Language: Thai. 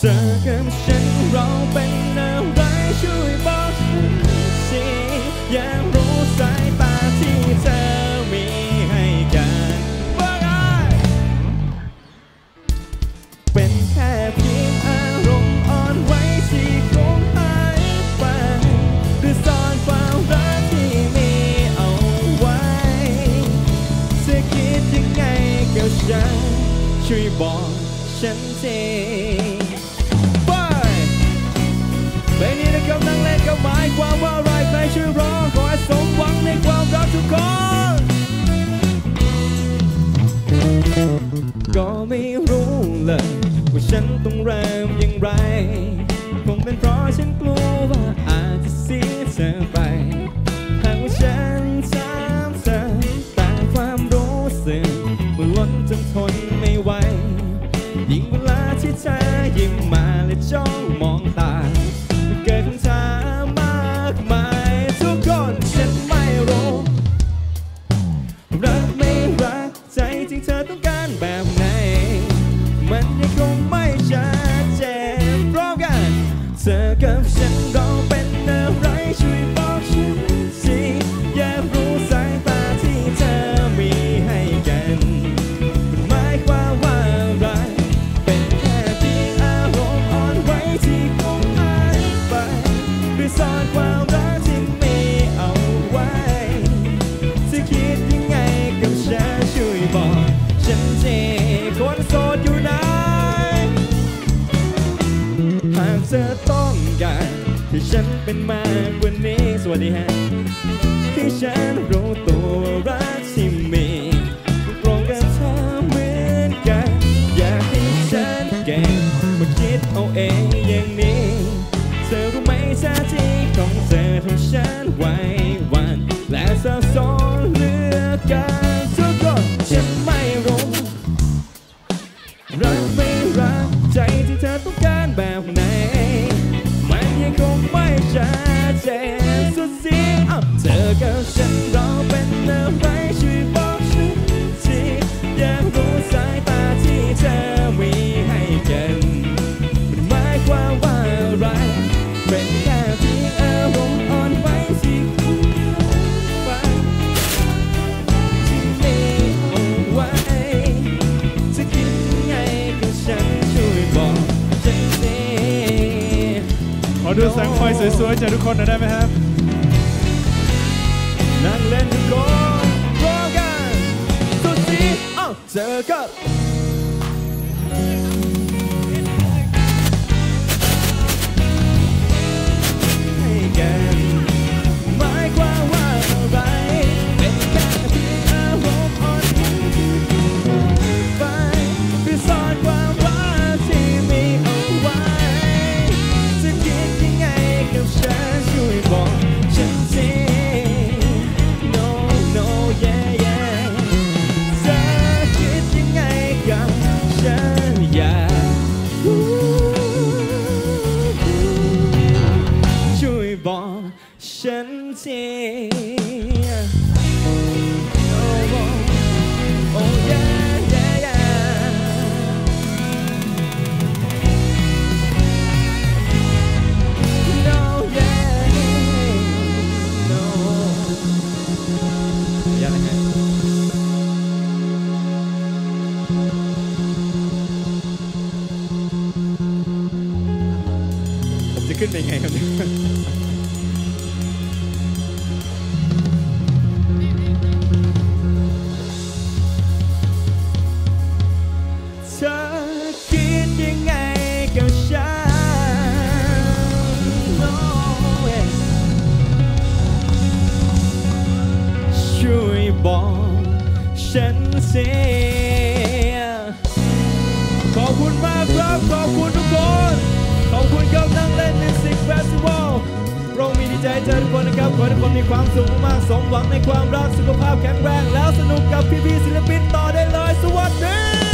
ธอกับฉันเราเป็นอะไรช่วยบอกฉันสิอยากรู้สายตาที่เธอมีให้กันว่าไงเป็นแค่เพียงอารมณ์อ่อนไหวที่คงหายไปหรือซ่อนความรักที่มีเอาไว้เธอคิดยังไงกับฉันช่วยบอกฉันทีเพลงนี้นะครับนั่งเล่นก็หมายความว่าอะไรใครช่วยร้องขอให้สมหวังในความรักทุกคนก็ไม่รู้เลยว่าฉันต้องเริ่มอย่างไรคงเป็นเพราะฉันกลัวว่าอาจจะเสียเธอไปหากว่าฉันถามเธอแต่ความรู้สึกมันล้นจนทนไม่ไหวยิ่งเวลาที่เธอยิ้มมาและจ้องมองตาเกิดคำถามมากมายทุกคนฉันไม่รู้รักไม่รักใจที่เธอต้องการแบบไหนมันยังคงไม่ชัดเจนพร้อมกันเธอกับฉันเราเป็นอะไรช่วยบอกฉันสิอยากรู้สายตาที่เธอมีให้กันมันหมายความว่าอะไรเป็นแค่เพียงอารมณ์อ่อนไหวที่คงหายไปหรือซ่อนความรักที่มีเอาไว้เธอคิดยังไงกับฉันช่วยบอกฉันทีคนโสดอยู่ไหนหากเธอต้องการที่ฉันเป็นมากกว่านี้สวัสดีฮะที่ฉันรู้ตัวรักที่มีตรงกับเธอเหมือนกันอยากให้ฉันเก่งมาคิดเอาเองอย่างนี้เธอรู้ไหมท่าทีของเธอทำฉันไว้วันและสับสนเหลือเกินทุกคนฉันไม่รู้รักไม่รักใจที่เธอต้องการแบบไหนมันยังคงไม่ชัดเจนสุดสีเธอกับฉันเราเป็นอะไรช่วยบอกฉันทีอยากรู้สายตาที่เธอมีให้กันมันหมายความว่าอะไรเป็นแค่เพียงอารมณ์อ่อนไหวที่คุ้นไปที่มีเอาไว้จะคิดยังไงกับฉันช่วยบอกฉันทีขอดูแสงไฟสวยๆจากทุกคนหน่อยได้ไหมครับนั่งเล่นทุกคนพร้อมกันสุดสีเจอกับให้กันหมายความว่าอะไรเป็นแค่เพียงอารมณ์อ่อนไปหรือซ่อนความรักที่มีเอาไว้จะคิดยังไงกับฉันช่วยบอกฉันทีno no yeah yeah เธอคิดยังไงกับฉันอยากช่วยบอกฉันที oh oh yeah yeah yeah no yeah no อย่าเลยฮะผมจะขึ้นไปยังไงครับเนี่ยเธอคิดยังไงกับฉัน no way ช่วยบอกฉันสิขอบคุณมากครับขอบคุณทุกคนขอบคุณกับนั่งเล่นมิวสิกเฟสติวัลเรามีดีใจเจอทุกคนนะครับขอให้ทุกคนมีความสุขมากสมหวังในความรักสุขภาพแข็งแรงแล้วสนุกกับพี่ๆศิลปินต่อได้เลยสวัสดี